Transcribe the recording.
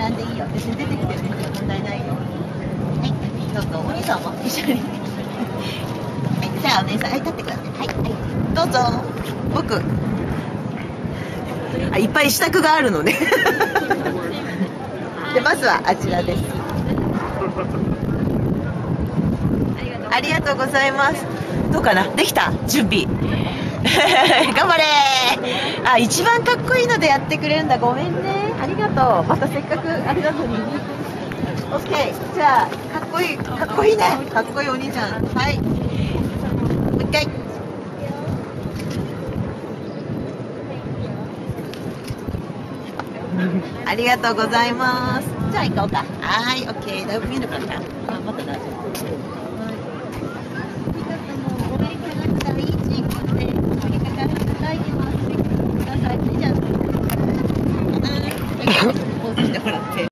並んでいいよ。別に出てきてる問題ないよ。はい、どうぞ。お兄さんも一緒に。はい、じゃあお姉さん、はい、立ってください。はい、はい、どうぞ。僕。あ、いっぱい支度があるのね。で、まずはあちらです。ありがとうございます。どうかな、できた準備。頑張れー。あ、一番かっこいいのでやってくれるんだ。ごめんね。ありがとう。またせっかくあれなのに。オッケー。じゃあ、かっこいい。かっこいいね。かっこいいお兄ちゃん。はい。もう一回。ありがとうございます。じゃあ行こうか。はい、オッケー。だいぶ見えなかった。あ、また大丈夫。ポーズしてもらって。